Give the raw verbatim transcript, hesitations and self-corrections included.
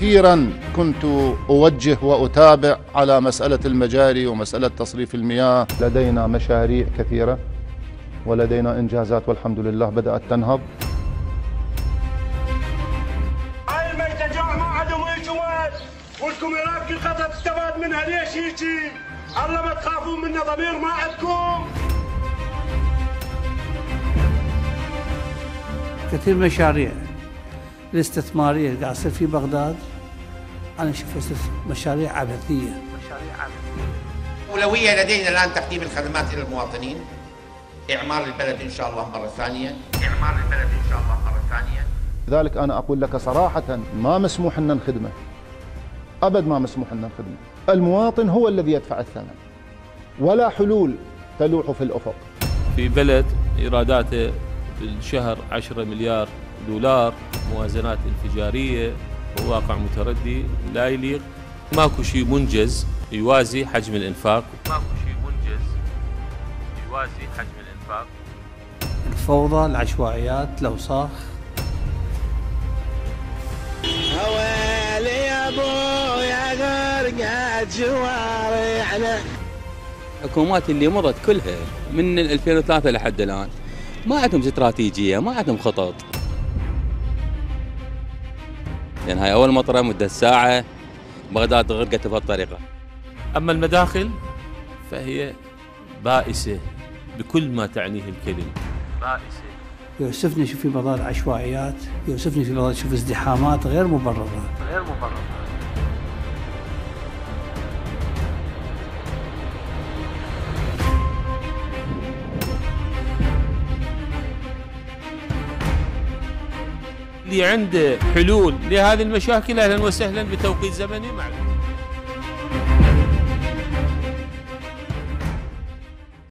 كثيرا كنت أوجه وأتابع على مسألة المجاري ومسألة تصريف المياه. لدينا مشاريع كثيرة ولدينا إنجازات والحمد لله بدأت تنهض. هاي الميتة جاع ما عندهم أي جوال، والكاميرات كل خطأ تستفاد منها. ليش هيجي؟ الله ما تخافون منا، ضمير ما عندكم. كثير مشاريع الاستثمارية اللي قاعد تصير في بغداد أنا أشوفها مشاريع عبثية. مشاريع عبثية. أولوية لدينا الآن تقديم الخدمات إلى المواطنين، إعمار البلد إن شاء الله مرة ثانية، إعمار البلد إن شاء الله مرة ثانية. لذلك أنا أقول لك صراحة ما مسموح لنا نخدمه، أبد ما مسموح لنا نخدمه. المواطن هو الذي يدفع الثمن، ولا حلول تلوح في الأفق. في بلد إيراداته بالشهر عشرة مليار دولار، موازنات انفجارية وواقع متردي لا يليق. ماكو شيء منجز يوازي حجم الإنفاق، ماكو شيء منجز يوازي حجم الإنفاق. الفوضى، العشوائيات، الأوساخ. هوالي يا ابويا غرقت جوارحنا. الحكومات اللي مضت كلها من ألفين وثلاثة لحد الآن ما عندهم استراتيجية، ما عندهم خطط. لأن هاي أول مطرة مدة ساعة بغداد غرقت بهالطريقة. أما المداخل فهي بائسة بكل ما تعنيه الكلمة، بائسة. يوسفني شوف في بغداد عشوائيات، يوسفني في بغداد شوف ازدحامات غير مبررة. غير مبررة. اللي عنده حلول لهذه المشاكل أهلا وسهلا بتوقيت زمني معلوم.